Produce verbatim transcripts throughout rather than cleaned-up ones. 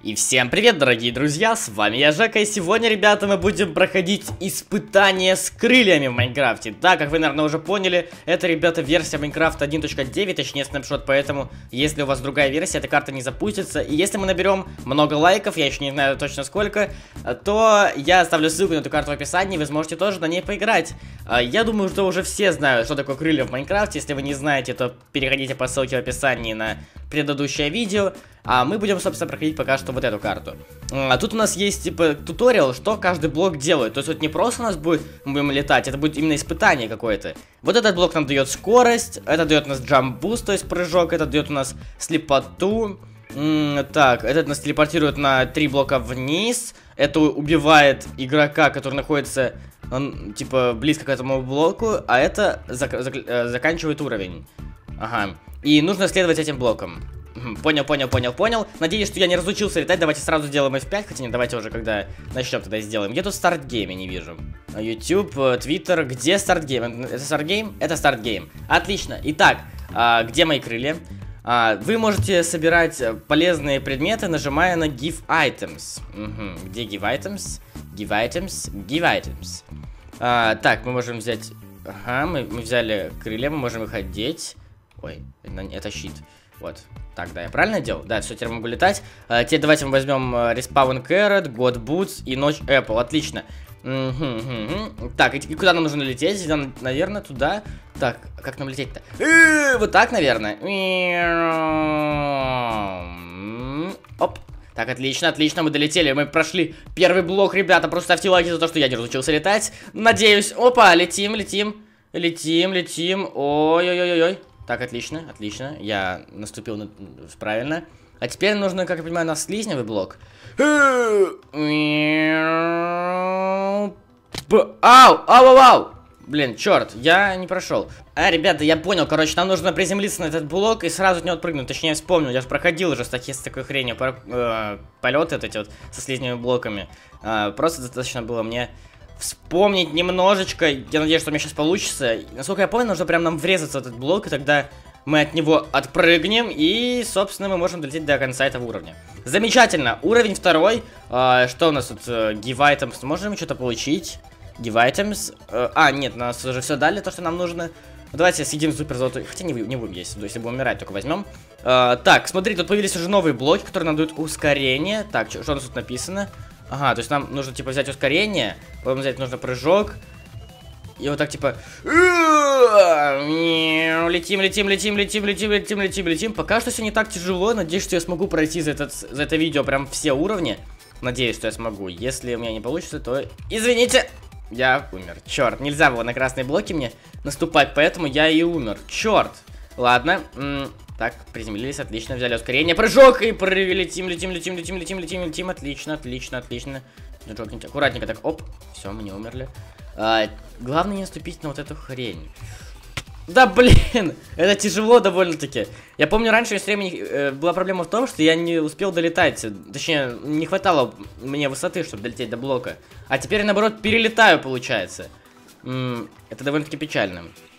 И всем привет, дорогие друзья, с вами я, Жека, и сегодня, ребята, мы будем проходить испытания с крыльями в Майнкрафте. Да, как вы, наверное, уже поняли, это, ребята, версия Майнкрафта один точка девять, точнее, снапшот, поэтому, если у вас другая версия, эта карта не запустится. И если мы наберем много лайков, я еще не знаю точно сколько, то я оставлю ссылку на эту карту в описании, вы сможете тоже на ней поиграть. Я думаю, что уже все знают, что такое крылья в Майнкрафте. Если вы не знаете, то переходите по ссылке в описании на предыдущее видео. А мы будем, собственно, проходить пока что вот эту карту. А тут у нас есть, типа, туториал, что каждый блок делает. То есть вот не просто у нас будет, мы будем летать, это будет именно испытание какое-то. Вот этот блок нам дает скорость, это дает у нас jump boost, то есть прыжок, это дает у нас слепоту. М -м так, этот нас телепортирует на три блока вниз. Это убивает игрока, который находится, он, типа, близко к этому блоку, а это зак зак э, заканчивает уровень. Ага. И нужно следовать этим блокам. Понял, понял, понял, понял. Надеюсь, что я не разучился летать. Давайте сразу сделаем эф пять. Хотя не, давайте уже, когда начнем, тогда сделаем. Где тут стартгейм? Я не вижу. YouTube, Twitter. Где стартгейм? Это стартгейм? Это стартгейм. Отлично. Итак, а, где мои крылья? А, вы можете собирать полезные предметы, нажимая на Give Items. Угу. Где Give Items? Give Items. Give Items. А, так, мы можем взять... Ага, мы, мы взяли крылья, мы можем их одеть. Ой, это, это щит. Вот. Так, да, я правильно делал? Да, все, теперь могу летать. А, теперь давайте мы возьмем Respawn Carrot, God Boots и Ночь Apple. Отлично. Угу, угу. Так, и, и куда нам нужно лететь? Нам, наверное, туда. Так, как нам лететь-то? Вот так, наверное. Оп. Так, отлично, отлично, мы долетели, мы прошли первый блок, ребята. Просто ставьте лайки за то, что я не разучился летать. Надеюсь. Опа, летим, летим. Летим, летим. Ой-ой-ой-ой. Так, отлично, отлично. Я наступил на... правильно. А теперь нужно, как я понимаю, на слизневый блок. Ау! Ау, ау, ау! Блин, черт, я не прошел. А, ребята, я понял, короче, нам нужно приземлиться на этот блок и сразу от него отпрыгнуть. Точнее, я вспомнил, я же проходил уже с, таки, с такой хренью э, полеты вот эти вот со слизневыми блоками. Э, просто достаточно было мне... вспомнить немножечко. Я надеюсь, что у меня сейчас получится. Насколько я помню, нужно прям нам врезаться в этот блок, и тогда мы от него отпрыгнем, и, собственно, мы можем долететь до конца этого уровня. Замечательно. Уровень второй. А, что у нас тут? Give items. Можем что-то получить? Give items. А, нет, нас уже все дали, то, что нам нужно. Давайте съедим супер золотой. Хотя не, не будем есть, если будем умирать, только возьмем. А, так, смотри, тут появились уже новые блоки, которые нам дают ускорение. Так, что, что у нас тут написано? Ага, то есть нам нужно, типа, взять ускорение, потом взять нужно прыжок. И вот так, типа... Летим, летим, летим, летим, летим, летим, летим, летим. Пока что все не так тяжело. Надеюсь, что я смогу пройти за, этот, за это видео прям все уровни. Надеюсь, что я смогу. Если у меня не получится, то... Извините! Я умер. Черт, нельзя было на красные блоки мне наступать, поэтому я и умер. Черт. Ладно. Так, приземлились, отлично, взяли ускорение, прыжок и прыгали, летим, летим, летим, летим, летим, летим, летим, отлично, отлично, отлично. Аккуратненько так, оп, все, мы не умерли. А, главное не наступить на вот эту хрень. Да блин, это тяжело довольно-таки. Я помню, раньше все время э, была проблема в том, что я не успел долетать, точнее, не хватало мне высоты, чтобы долететь до блока. А теперь, наоборот, перелетаю, получается. М-м, это довольно-таки печально.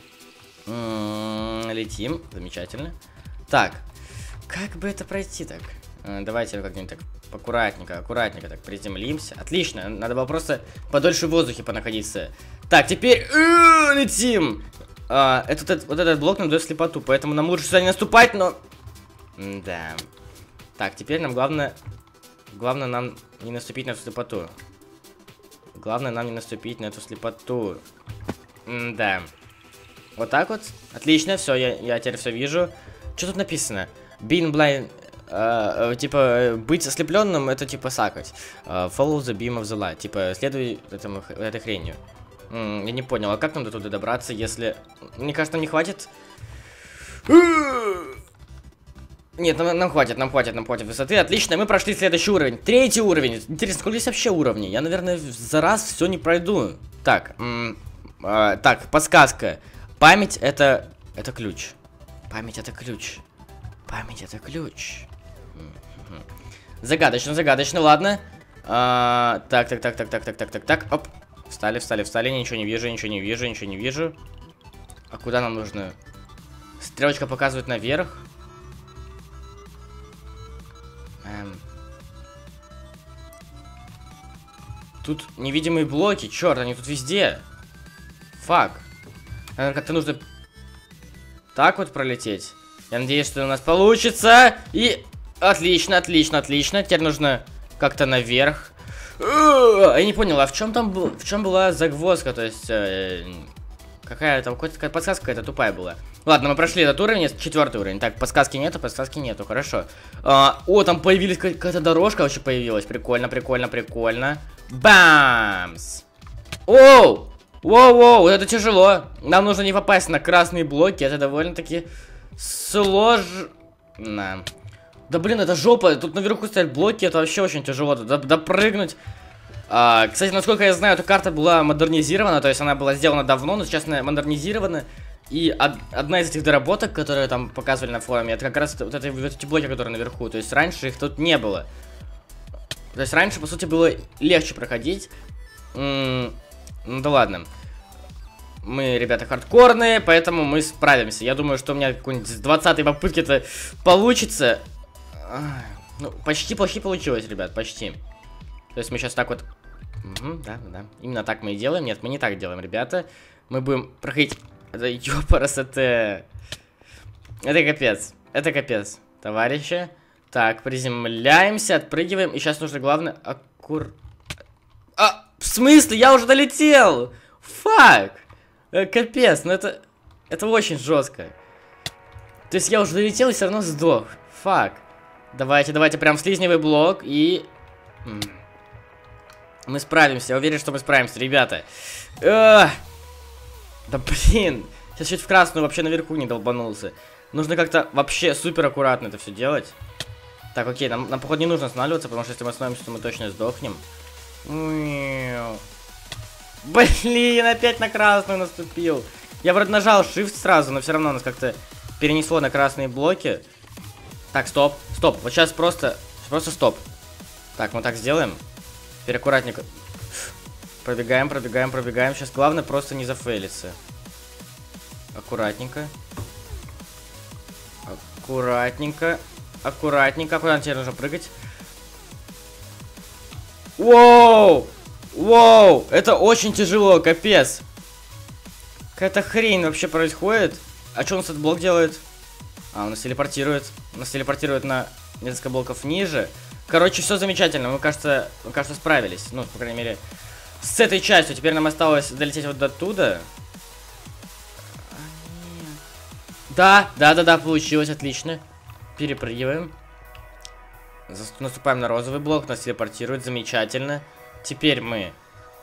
М-м, летим, замечательно. Так, как бы это пройти так? А, давайте как-нибудь так аккуратненько, аккуратненько так приземлимся. Отлично, надо было просто подольше в воздухе понаходиться. Так, теперь летим. А, этот, этот, вот этот блок нам дает слепоту, поэтому нам лучше сюда не наступать, но... Да. Так, теперь нам главное... Главное нам не наступить на эту слепоту. Главное нам не наступить на эту слепоту. Да. Вот так вот. Отлично, все, я, я теперь все вижу. Что тут написано? Being blind, uh, uh, типа, быть ослепленным, это типа сакать. Uh, follow the beam of the light, типа, следуй этому, этой хренью. Mm, я не понял, а как нам до туда добраться, если... Мне кажется, нам не хватит... Нет, нам, нам хватит, нам хватит, нам хватит высоты. Отлично, мы прошли следующий уровень. Третий уровень. Интересно, сколько здесь вообще уровней? Я, наверное, за раз все не пройду. Так, uh, так, подсказка. Память это... это ключ. Память это ключ. Память это ключ. Загадочно, загадочно, ладно. А, так, так, так, так, так, так, так, так, так. Оп. Встали, встали, встали. Ничего не вижу, ничего не вижу, ничего не вижу. А куда нам нужно? Стрелочка показывает наверх. Эм. Тут невидимые блоки, черт, они тут везде. Фак. Наверное, как-то нужно так вот пролететь. Я надеюсь, что у нас получится. И отлично, отлично, отлично. Теперь нужно как-то наверх. Я не понял, а в чем там был, в чем была загвоздка? То есть э, какая там какая подсказка какая-то тупая была. Ладно, мы прошли этот уровень, четвертый уровень. Так, подсказки нету, подсказки нету, хорошо. А, о, там появилась какая-то дорожка вообще появилась. Прикольно, прикольно, прикольно. Бамс! Оу! Воу-воу, это тяжело. Нам нужно не попасть на красные блоки. Это довольно-таки сложно. Да блин, это жопа. Тут наверху стоят блоки. Это вообще очень тяжело. Тут допрыгнуть. А, кстати, насколько я знаю, эта карта была модернизирована. То есть она была сделана давно, но сейчас она модернизирована. И од одна из этих доработок, которые там показывали на форуме, это как раз вот, это, вот эти блоки, которые наверху. То есть раньше их тут не было. То есть раньше, по сути, было легче проходить. М ну да ладно. Мы, ребята, хардкорные, поэтому мы справимся. Я думаю, что у меня какой-нибудь с двадцатой попытки-то получится. Ну, почти плохи получилось, ребят, почти. То есть мы сейчас так вот... Угу, да, да. Именно так мы и делаем. Нет, мы не так делаем, ребята. Мы будем проходить... Это ёпарас, это... Это капец. Это капец, товарищи. Так, приземляемся, отпрыгиваем. И сейчас нужно, главное, аккур... А, в смысле? Я уже долетел! Фак! Э, капец, ну это... Это очень жестко. То есть я уже долетел и все равно сдох. Фак. Давайте, давайте, прям слизневый блок и... Мы справимся, я уверен, что мы справимся, ребята. Эх! Да блин! Сейчас чуть в красную вообще наверху не долбанулся. Нужно как-то вообще супер аккуратно это все делать. Так, окей, нам, нам походу не нужно останавливаться, потому что если мы остановимся, то мы точно сдохнем. Блин, опять на красную наступил. Я вроде нажал Shift сразу, но все равно нас как-то перенесло на красные блоки. Так, стоп, стоп, вот сейчас просто, просто стоп. Так, мы так сделаем. Теперь аккуратненько. Пробегаем, пробегаем, пробегаем. Сейчас главное просто не зафейлиться. Аккуратненько. Аккуратненько. Аккуратненько. Куда теперь нужно прыгать? Воу! Воу! Это очень тяжело, капец. Какая-то хрень вообще происходит. А что у нас этот блок делает? А, он нас телепортирует. Он нас телепортирует на несколько блоков ниже. Короче, все замечательно. Мы, кажется, мы, кажется, справились. Ну, по крайней мере, с этой частью. Теперь нам осталось долететь вот до туда. Да, да, да, да, получилось, отлично. Перепрыгиваем. Наступаем на розовый блок, нас телепортирует, замечательно. Теперь мы...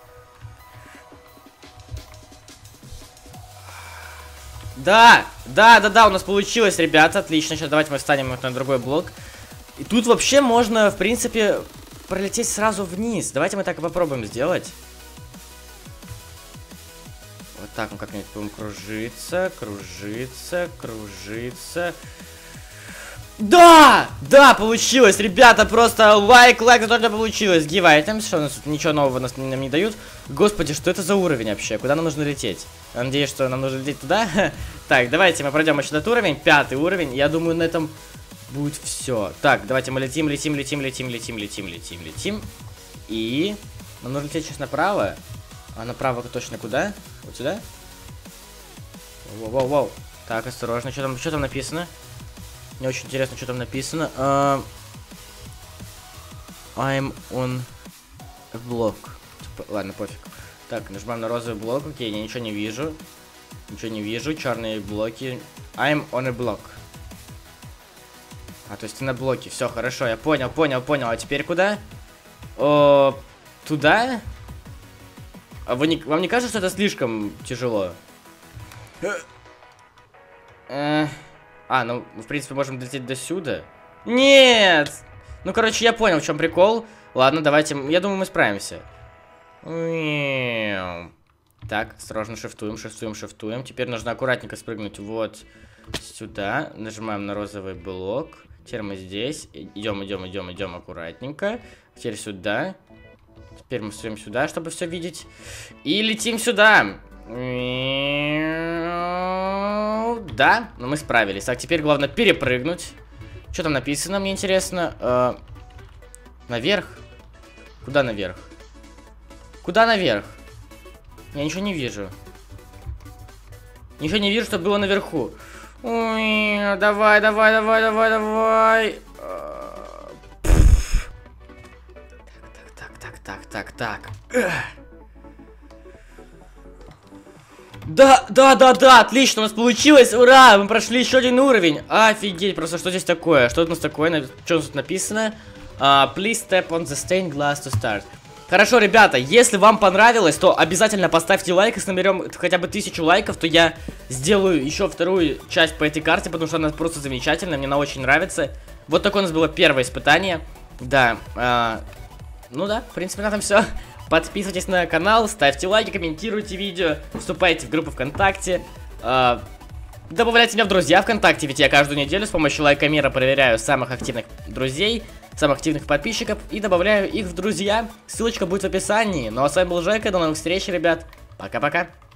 Да, да, да, да, у нас получилось, ребята, отлично. Сейчас давайте мы встанем на другой блок. И тут вообще можно, в принципе, пролететь сразу вниз. Давайте мы так и попробуем сделать. Вот так мы как-нибудь будем кружиться, кружиться, кружиться. Да! Да, получилось, ребята, просто лайк, лайк, за то, что получилось. Give items, что у нас тут ничего нового нас, нам не дают. Господи, что это за уровень вообще? Куда нам нужно лететь? Я надеюсь, что нам нужно лететь туда. Так, давайте мы пройдем еще этот уровень, пятый уровень. Я думаю, на этом будет все. Так, давайте мы летим, летим, летим, летим, летим, летим, летим, летим. И нам нужно лететь сейчас направо. А направо точно куда? Вот сюда? Воу-воу-воу. Так, осторожно, что там, что там написано? Мне очень интересно, что там написано. Uh, I'm on a block. Ладно, пофиг. Так, нажимаем на розовый блок. Окей, я ничего не вижу. Ничего не вижу. Черные блоки. I'm on a block. А, то есть ты на блоке. Все, хорошо, я понял, понял, понял. А теперь куда? О, туда? А вы не, вам не кажется, что это слишком тяжело? Э А, ну, в принципе, можем долететь до сюда. Нет! Ну, короче, я понял, в чем прикол. Ладно, давайте, я думаю, мы справимся. Так, осторожно, шифтуем, шифтуем, шифтуем. Теперь нужно аккуратненько спрыгнуть вот сюда. Нажимаем на розовый блок. Теперь мы здесь. Идем, идем, идем, идем аккуратненько. Теперь сюда. Теперь мы строим сюда, чтобы все видеть. И летим сюда. Да, но мы справились. Так, теперь главное перепрыгнуть. Что там написано, мне интересно. Э, наверх? Куда наверх? Куда наверх? Я ничего не вижу. Ничего не вижу, что было наверху. Ой, давай, давай, давай, давай, давай. Так, так, так, так, так, так. Да, да, да, да, отлично, у нас получилось, ура, мы прошли еще один уровень. Офигеть, просто что здесь такое? Что у нас такое? Что тут написано? Uh, please step on the stained glass to start. Хорошо, ребята, если вам понравилось, то обязательно поставьте лайк. Если наберем хотя бы тысячу лайков, то я сделаю еще вторую часть по этой карте, потому что она просто замечательная, мне она очень нравится. Вот такое у нас было первое испытание. Да, uh, ну да, в принципе, на этом все. Подписывайтесь на канал, ставьте лайки, комментируйте видео, вступайте в группу ВКонтакте, э, добавляйте меня в друзья ВКонтакте, ведь я каждую неделю с помощью лайкомера проверяю самых активных друзей, самых активных подписчиков и добавляю их в друзья. Ссылочка будет в описании. Ну а с вами был Жека, до новых встреч, ребят. Пока-пока.